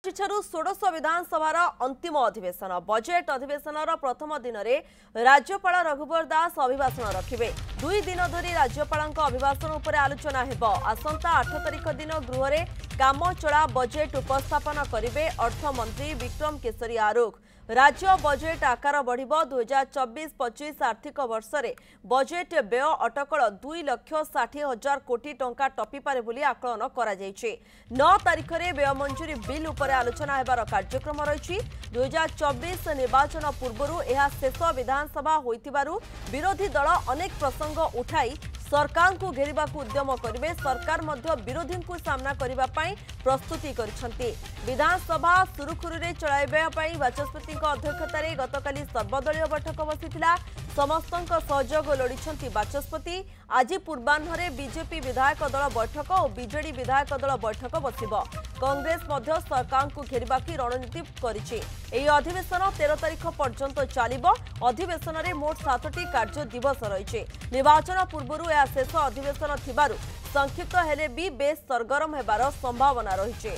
षोडश विधानसभा अंतिम अधिवेशन बजेट अधिवेशन प्रथम दिन में राज्यपाल रघुवर दास अभिभाषण रखिबे। 2 दिन धरी राज्यपाल अभिभाषण उपर आलोचना हेबो। आसंता 8 तारिख दिन गृह में काम चला बजेट उपस्थापन करिवे अर्थमंत्री विक्रम केशरी आरुख। राज्य बजेट आकार बढ़िबो। 2024-25 आर्थिक वर्ष रे बजेट व्यय अटकल 2,60,000 कोटी टंका टपी पारे बोली आकलन करा जायछि। 9 तारिख रे व्यय मंजूरी बिल उपर आलोचना हेबार कार्यक्रम रहिछि। 2024 निर्वाचन पूर्वरु एहा शेष विधानसभा होइतिबारु विरोधी दल अनेक प्रसंग उठाई सरकार को घेरिबा को उद्यम करिवे। सरकार मध्य विरोधी को सामना करिबा पई प्रस्तुति करिसंती। विधानसभा सुरुखुरुरे चलाइबा पई वाचस्पति अध्यक्षतार गतकाली सर्वदलीय बैठक बसिथिला। समस्तक सहयोग लोड़िछंती वाचस्पति। आज पूर्वाह्न बीजेपी विधायक दल बैठक और बीजेडी विधायक दल बैठक बसिबो। कांग्रेस मध्य सरकार को घेरिबा की रणनीति करिछि। एही अधिवेशन 13 तारिख पर्यंत चलिबो। अधिवेशन रे मोट 7टी कार्य दिवस रहिछि। निर्वाचन पूर्वरु यह शेष अधिवेशन थिबारु संक्षिप्त हेले भी बेस सरगरम हेबार संभावना रहिछि।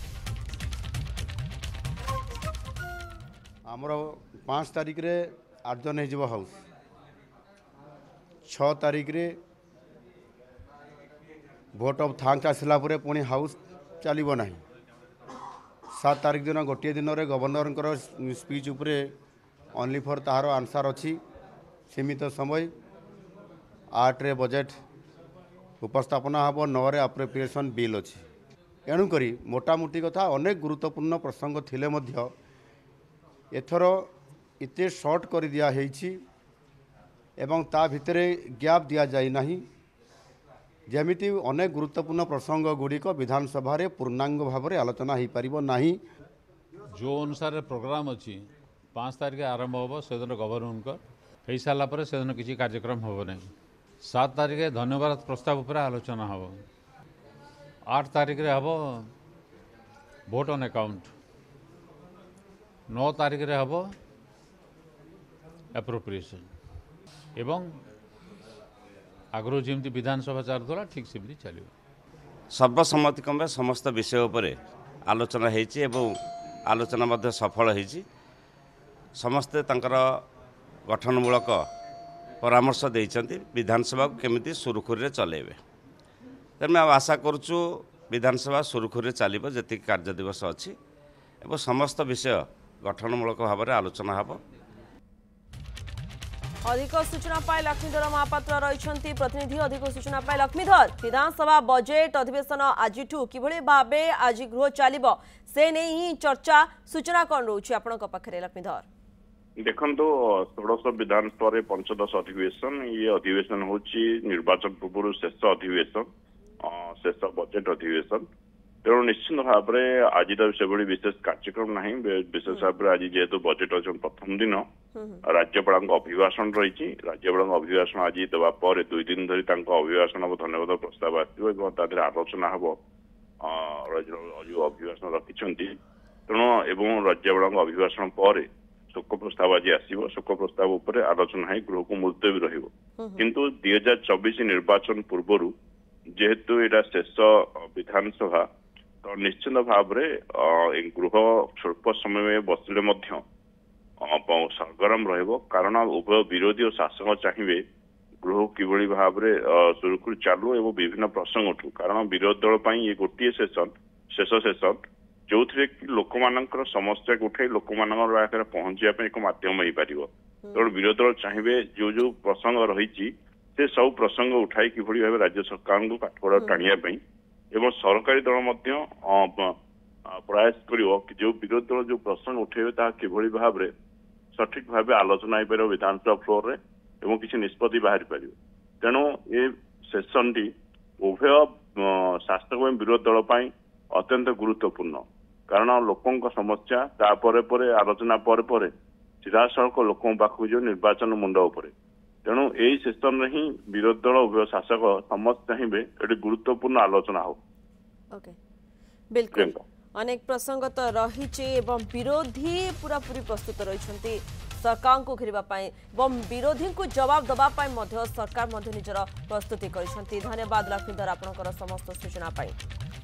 आमर 5 तारिख रे आर्जन हो हाउस 6 तारिख रे भोट ऑफ थैंक्स आसला पुणी हाउस चलो ना। 7 तारिख दिन गोटे दिन में गवर्नर स्पीच उपरे ओनली फॉर तार आंसर अच्छी सीमित समय 8 रे बजेट उपस्थापना हम 9 रे अप्रोप्रिएशन बिल अच्छी। एणुक मोटामोटी कथा अनेक गुरुत्वपूर्ण प्रसंग थिले मध्य एथर इते शॉर्ट कर दिया एवं ता भितरे गैप दिया जाई नाही। जेमिति अनेक गुरुत्वपूर्ण प्रसंग गुड़िक विधानसभा रे पूर्णांग भाव में आलोचना हो पार नाही। जो अनुसार प्रोग्राम अच्छी 5 तारिख आरंभ हम से दिन गवर्नर हो सारापर से दिन किसी कार्यक्रम हम ना। 7 तारिख धन्यवाद प्रस्ताव पर आलोचना हम। 8 तारिख हम भोट ऑन अकाउंट। 9 तारिख हम एप्रोप्रिएशन एवं आगु जमी विधानसभा चलुला ठीक सेमती चलो। सर्वसम्मतिक्रमे समस्त विषय पर आलोचना होती आलोचना मध्य सफल होती। समस्ते तंकर गठनमूलक परामर्श देइचंती विधानसभा को केमिति सुरुखुरी चलेबे। तेणु आशा करुचु विधानसभा सुरुखुरी चलिबो। जति कार्य दिवस अच्छी एवं समस्त विषय गठनमूलक भाव में आलोचना हम। अधिक सूचना पाई लक्ष्मीधर महापात्र रही प्रतिनिधि। अधिक सूचना पाई लक्ष्मीधर, विधानसभा बजेट अधिवेशन आज किभली भावे आज गृह चलिबो से नहीं ही चर्चा सूचना कौन रोचे आपण पाखे लक्ष्मीधर? देखो षोडश विधानसभा पंचदश अधिवेशन ये अधिवेशन हूँ निर्वाचन पूर्व शेष अधिवेशन शेष बजेट अधिवेशन। तेणु निश्चित भाव में आज से विशेष कार्यक्रम ना। विशेष भाव में आज जेहेतु बजेट अच्छे प्रथम दिन राज्यपाल अभिभाषण रही। राज्यपाल अभिभाषण आज देवापर 2 दिन धरी अभिभाषण हम धन्यवाद प्रस्ताव आसो आलोचना हम जो अभिभाषण रखिंट। तेणु एवं राज्यपाल अभिभाषण पर शोक प्रस्ताव आज आसो। शोक प्रस्ताव उपर आलोचना है गृह को मुलतवी रु। 2024 निर्वाचन पूर्व जेहेतु यहाँ शेष विधानसभा तो निश्चित भाव में गृह स्वल्प समय में बसिले सरगरम रहिबो। कारण उभय विरोधी और शासक चाहिए गृह किभली भाव में सुरुखुरु चालू एवं विभिन्न प्रसंग उठू। कारण विरोधी दल पर ये गोटे सेसन शेष सेसन जो थे लोक मानकर समस्या को उठाई लोक पाखे पहुंचापी एक मध्यम हो पार। तेणु विरोधी दल चाहिए जो जो प्रसंग रही से सब प्रसंग उठाई किभली भाव राज्य सरकार को काठगड़ा टाणियापी एवं सरकारी दल प्रयास करिवो कि जो विरोधी दल जो प्रसंग उठेबे ता किभली भाव में सठिक भाव आलोचना हो पार विधानसभा फ्लोर रे एवं किसी निष्पत्ति बाहरी पार। तेणु ये सेसन टी उभय शासक एवं विरोधी दल पर अत्यंत गुरुत्वपूर्ण। कारण लोकों समस्या तापर आलोचना पर सीधा सड़क लोकों पाखु जो निर्वाचन मुंड उपर। तेणु यही सेसन ही विरोधी दल उभय शासक समस्त चाहिए ये गुरुत्वपूर्ण आलोचना हो। ओके बिल्कुल अनेक प्रसंग तो रही विरोधी पूरा पूरी प्रस्तुत रही सरकार को घेरवाई विरोधी को जवाब दवाई सरकार निजर प्रस्तुति कर। धन्यवाद लक्ष्मीधर आपणकर समस्त सूचना पाई।